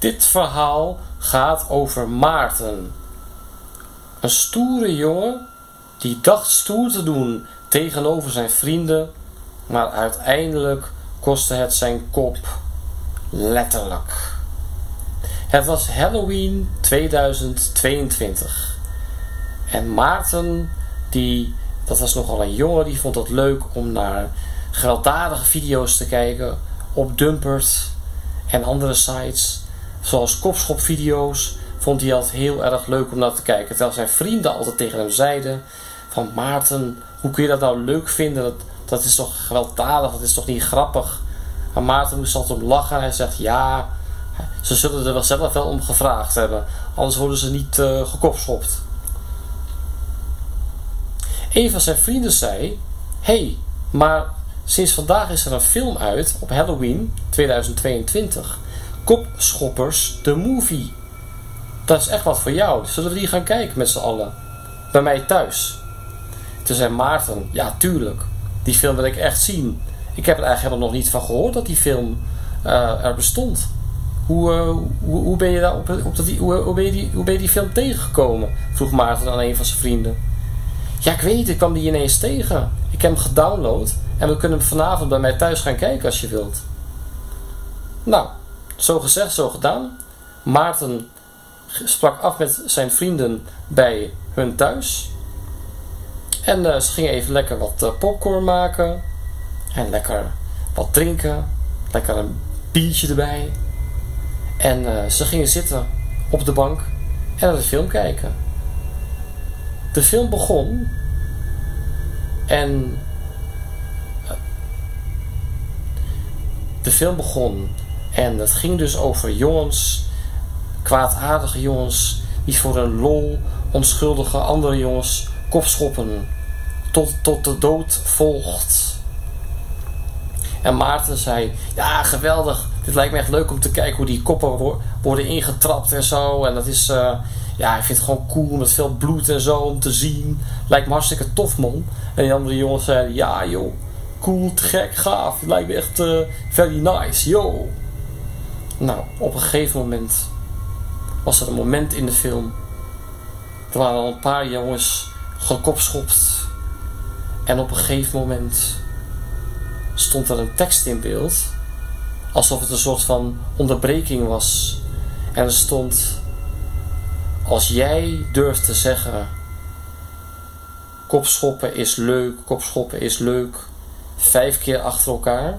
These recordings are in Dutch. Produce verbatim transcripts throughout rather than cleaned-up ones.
Dit verhaal gaat over Maarten. Een stoere jongen die dacht stoer te doen tegenover zijn vrienden, maar uiteindelijk kostte het zijn kop. Letterlijk. Het was Halloween tweeduizend tweeëntwintig. En Maarten, die, dat was nogal een jongen, die vond het leuk om naar gewelddadige video's te kijken op Dumpert en andere sites. Zoals kopschopvideo's vond hij altijd heel erg leuk om naar te kijken. Terwijl zijn vrienden altijd tegen hem zeiden van Maarten, hoe kun je dat nou leuk vinden? Dat, dat is toch gewelddadig, dat is toch niet grappig? En Maarten moest altijd om lachen. Hij zegt ja, ze zullen er wel zelf wel om gevraagd hebben. Anders worden ze niet uh, gekopschopt. Een van zijn vrienden zei, hé, hey, maar sinds vandaag is er een film uit op Halloween tweeduizend tweeëntwintig. Kopschoppers, the movie. Dat is echt wat voor jou. Zullen we die gaan kijken met z'n allen? Bij mij thuis. Toen zei Maarten, ja tuurlijk. Die film wil ik echt zien. Ik heb er eigenlijk helemaal nog niet van gehoord dat die film uh, er bestond. Hoe, uh, hoe, hoe ben je daar op, op dat, hoe, hoe, ben je die, hoe ben je die film tegengekomen? Vroeg Maarten aan een van zijn vrienden. Ja, ik weet niet, ik kwam die ineens tegen. Ik heb hem gedownload en we kunnen hem vanavond bij mij thuis gaan kijken als je wilt. Nou, zo gezegd, zo gedaan. Maarten sprak af met zijn vrienden bij hun thuis. En uh, ze gingen even lekker wat uh, popcorn maken. En lekker wat drinken. Lekker een biertje erbij. En uh, ze gingen zitten op de bank en naar de film kijken. De film begon. En uh, de film begon. En het ging dus over jongens, kwaadaardige jongens, die voor een lol onschuldige andere jongens kopschoppen. Tot, tot de dood volgt. En Maarten zei, ja geweldig, dit lijkt me echt leuk om te kijken hoe die koppen wo- worden ingetrapt en zo. En dat is, uh, ja ik vind het gewoon cool met veel bloed en zo om te zien. Lijkt me hartstikke tof man. En die andere jongens zeiden, ja joh, cool, te gek, gaaf. Het lijkt me echt uh, very nice, yo. Nou, op een gegeven moment was er een moment in de film. Er waren al een paar jongens gekopschopt. En op een gegeven moment stond er een tekst in beeld. Alsof het een soort van onderbreking was. En er stond: als jij durft te zeggen kopschoppen is leuk, kopschoppen is leuk, vijf keer achter elkaar,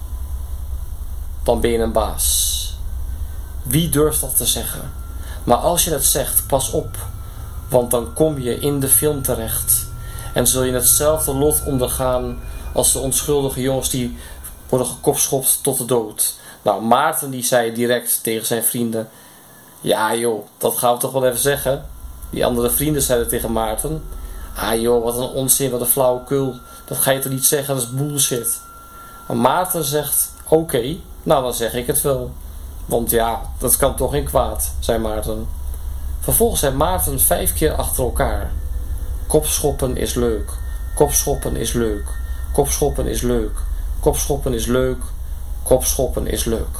dan ben je een baas. Wie durft dat te zeggen? Maar als je dat zegt, pas op. Want dan kom je in de film terecht. En zul je hetzelfde lot ondergaan als de onschuldige jongens die worden gekopschopt tot de dood. Nou, Maarten die zei direct tegen zijn vrienden: ja joh, dat gaan we toch wel even zeggen. Die andere vrienden zeiden tegen Maarten: ah joh, wat een onzin, wat een flauwekul. Dat ga je toch niet zeggen, dat is bullshit. Maar Maarten zegt: oké, okay, nou dan zeg ik het wel. Want ja, dat kan toch geen kwaad, zei Maarten. Vervolgens zei Maarten vijf keer achter elkaar: kopschoppen is leuk, kopschoppen is leuk, kopschoppen is leuk, kopschoppen is leuk, kopschoppen is leuk.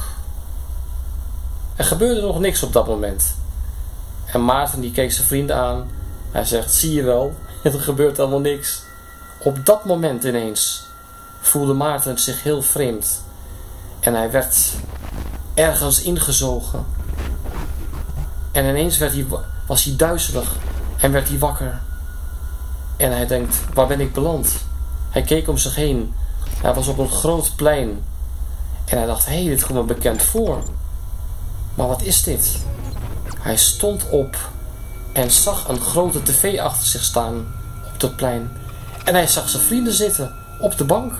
Er gebeurde nog niks op dat moment. En Maarten die keek zijn vrienden aan. Hij zegt: zie je wel, er gebeurt helemaal niks. Op dat moment ineens voelde Maarten zich heel vreemd. En hij werd ergens ingezogen. En ineens werd hij, was hij duizelig en werd hij wakker. En hij denkt: waar ben ik beland? Hij keek om zich heen. Hij was op een groot plein. En hij dacht: hé, hey, dit komt me bekend voor. Maar wat is dit? Hij stond op en zag een grote tv achter zich staan op het plein. En hij zag zijn vrienden zitten op de bank.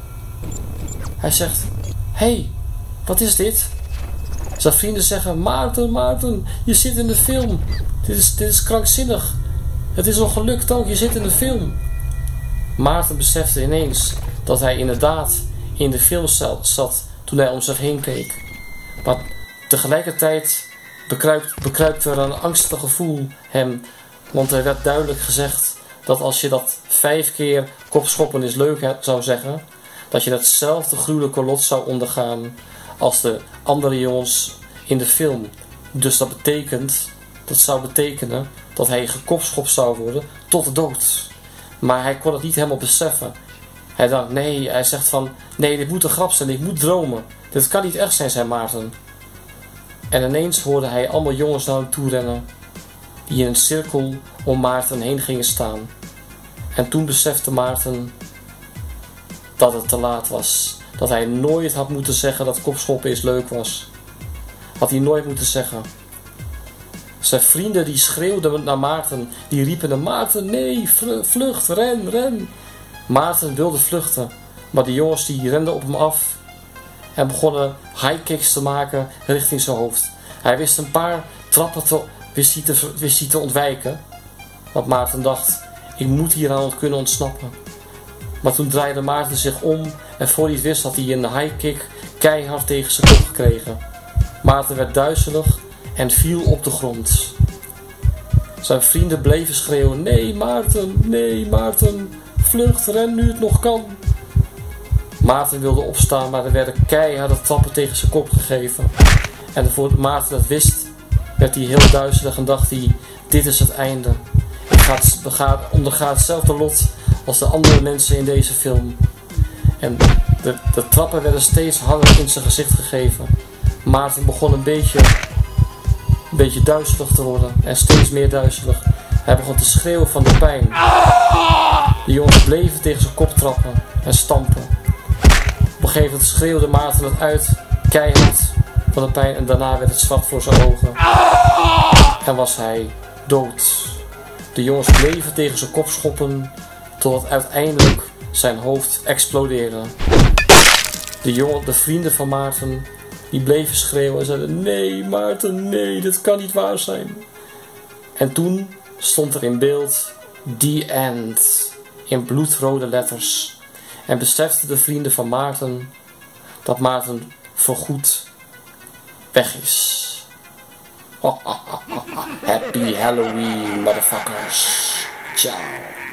Hij zegt: hé, hey, wat is dit? Zijn vrienden zeggen: Maarten, Maarten, je zit in de film. Dit is, dit is krankzinnig. Het is nog gelukt ook, je zit in de film. Maarten besefte ineens dat hij inderdaad in de film zat toen hij om zich heen keek. Maar tegelijkertijd bekruipt, bekruipte er een angstig gevoel hem. Want er werd duidelijk gezegd dat als je dat vijf keer kopschoppen is leuk zou zeggen, dat je hetzelfde gruwelijke lot zou ondergaan als de andere jongens in de film. Dus dat betekent, dat zou betekenen dat hij gekopschopt zou worden tot de dood. Maar hij kon het niet helemaal beseffen. Hij dacht, nee, hij zegt van, nee, dit moet een grap zijn, ik moet dromen. Dit kan niet echt zijn, zei Maarten. En ineens hoorde hij allemaal jongens naar hem toe rennen, die in een cirkel om Maarten heen gingen staan. En toen besefte Maarten dat het te laat was. Dat hij nooit had moeten zeggen dat kopschoppen eens leuk was. Had hij nooit moeten zeggen. Zijn vrienden die schreeuwden naar Maarten. Die riepen naar Maarten, nee, vlucht, ren, ren. Maarten wilde vluchten. Maar de jongens die renden op hem af. En begonnen high kicks te maken richting zijn hoofd. Hij wist een paar trappen te, wist hij te, wist hij te ontwijken. Want Maarten dacht, ik moet hier aan kunnen ontsnappen. Maar toen draaide Maarten zich om. En voor hij het wist had hij een high kick keihard tegen zijn kop gekregen. Maarten werd duizelig en viel op de grond. Zijn vrienden bleven schreeuwen, nee Maarten, nee Maarten, vlucht, ren nu het nog kan. Maarten wilde opstaan, maar er werden keiharde trappen tegen zijn kop gegeven. En voordat Maarten dat wist, werd hij heel duizelig en dacht hij, dit is het einde. Ik ga, ga, onderga hetzelfde lot als de andere mensen in deze film. En de, de trappen werden steeds harder in zijn gezicht gegeven. Maarten begon een beetje, een beetje duizelig te worden en steeds meer duizelig. Hij begon te schreeuwen van de pijn. De jongens bleven tegen zijn kop trappen en stampen. Op een gegeven moment schreeuwde Maarten het uit, keihard van de pijn, en daarna werd het zwart voor zijn ogen. En was hij dood. De jongens bleven tegen zijn kop schoppen, totdat uiteindelijk zijn hoofd explodeerde. De, jongen, de vrienden van Maarten, die bleven schreeuwen en zeiden, nee Maarten, nee, dit kan niet waar zijn. En toen stond er in beeld, The End, in bloedrode letters. En beseften de vrienden van Maarten dat Maarten voorgoed weg is. Happy Halloween, motherfuckers. Ciao.